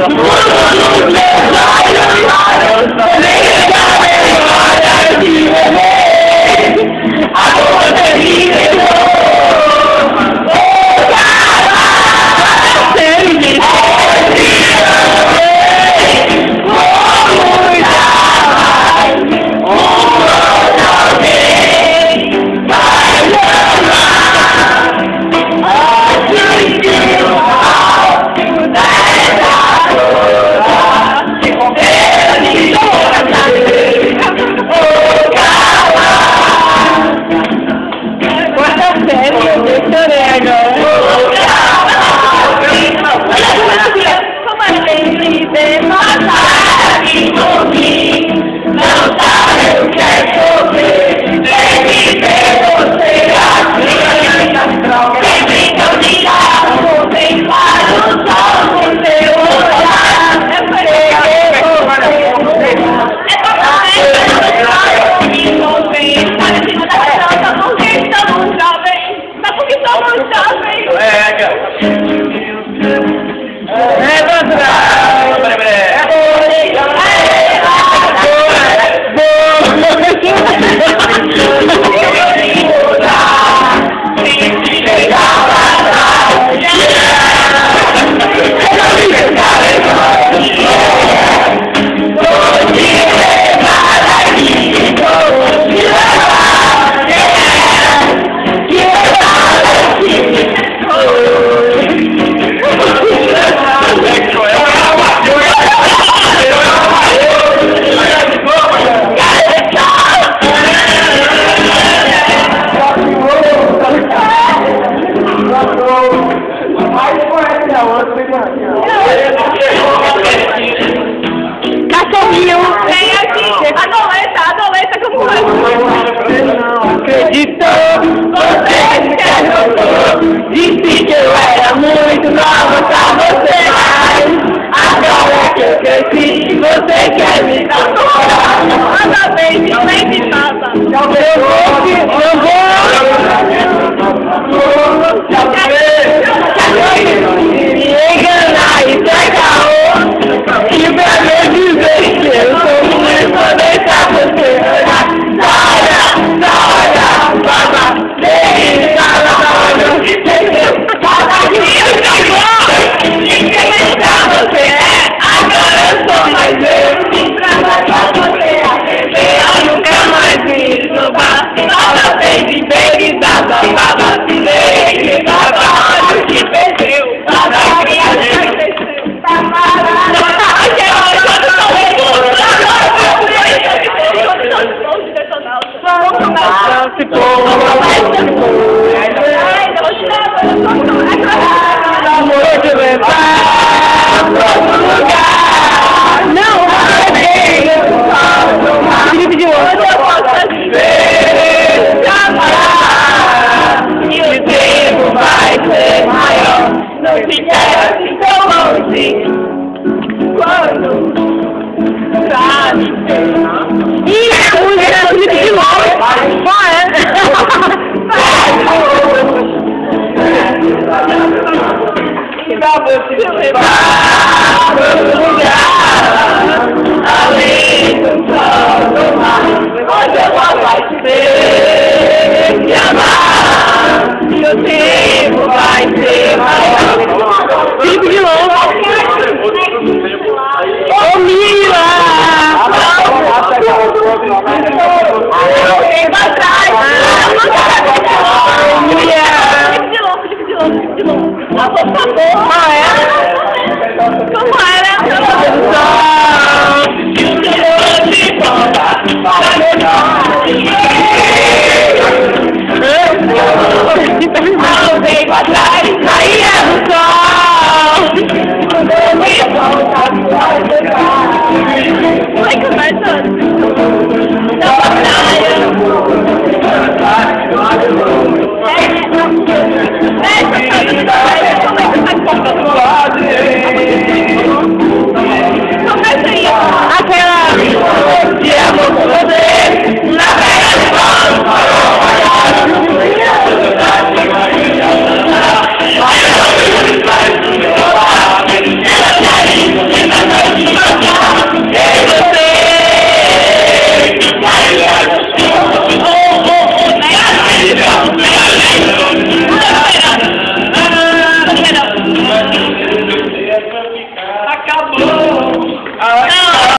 Cachorrinho, vem aqui. Adolescente, como é? Não acreditou, você se arrotou. Disse que eu era muito nova pra você, mas agora que eu cresci, você quer me dar fora. Manda bem, vem de casa. Eu vou. Me enganar e ser caô. E pra me dizer que eu sou muito pra deixar você olhar. Olha, baba, deixa ela olhar. Você é, agora eu sou mais eu. Pra você aprender, eu nunca mais me roubar. Fala, baby, baby, baba, baba, baby, baba, olha o que perdeu. Baba, que a gente perdeu. Tá parado. Se for, amor de levar pra outro lugar. Não vai Felipe de hoje eu posso ver, amar. E o tempo vai ser maior. Não fica assim tão longe. Quando sabe. E a música é Felipe de hoje. Pra você levar pra outro lugar, além do sol do mar, onde ela vai te ver, te amar, e o tempo vai ser maior. Fico de longe. Ô Mila! Vem pra trás! De longe. Por favor. Como era? Vem pra trás, aí é o sol.